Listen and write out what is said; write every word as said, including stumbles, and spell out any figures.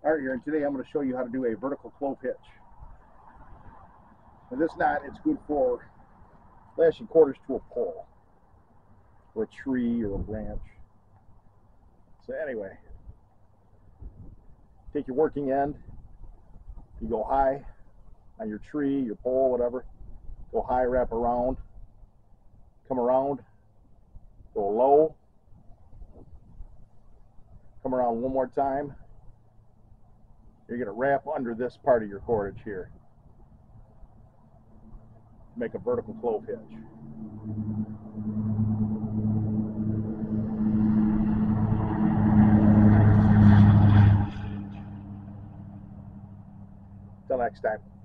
Alright, here, and today I'm going to show you how to do a vertical clove hitch. Now this knot, it's good for lashing cordage to a pole, or a tree, or a branch. So anyway, take your working end, you go high on your tree, your pole, whatever, go high, wrap around, come around, go low, come around one more time. You're going to wrap under this part of your cordage here. Make a vertical clove hitch. Till next time.